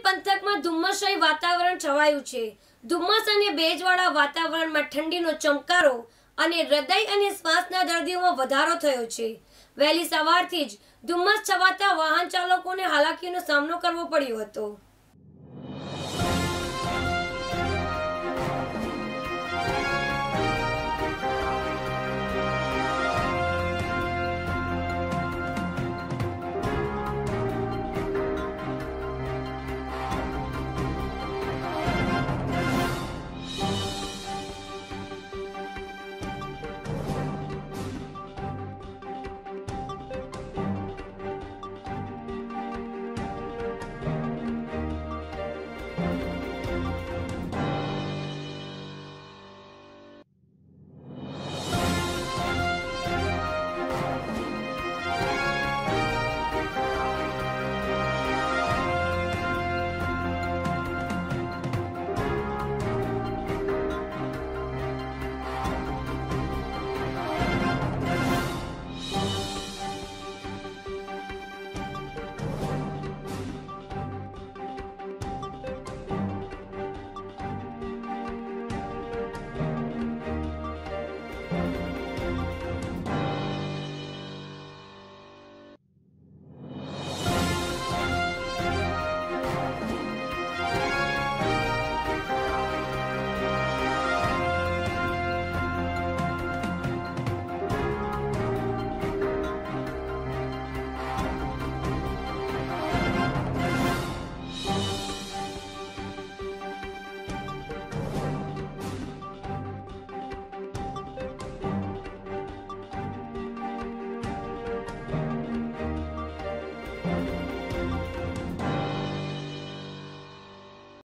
પંથકમાં ધુમ્મસમય વાતાવરણ છવાયું છે। ધુમ્મસ અને ભેજવાળા વાતાવરણમાં ઠંડીનો ચમકારો અને હૃદય અને શ્વાસના દર્દીઓમાં વધારો થયો છે। વહેલી સવારથી જ ધુમ્મસ છવાતા વાહન ચાલકોને હાલાકીનો સામનો કરવો પડ્યો હતો।